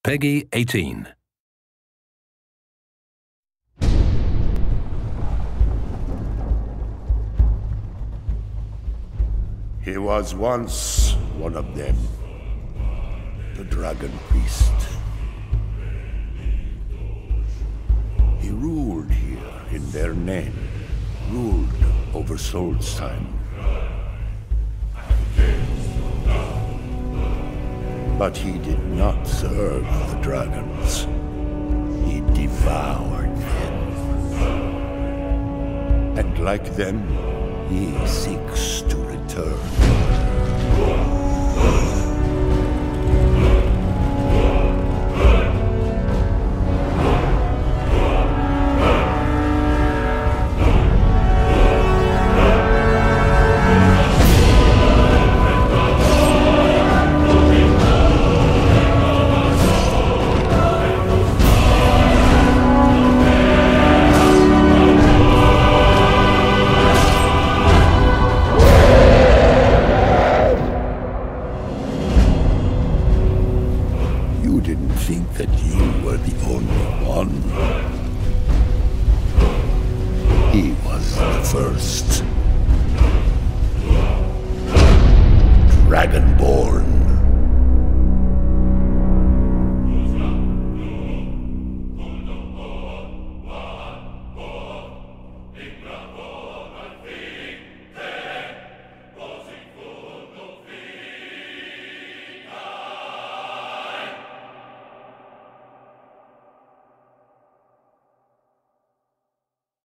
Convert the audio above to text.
Peggy 18. He was once one of them, the Dragon Priest. He ruled here in their name, ruled over Solstheim. But he did not serve the dragons. He devoured them. And like them, he seeks to return. You didn't think that you were the only one. He was the first.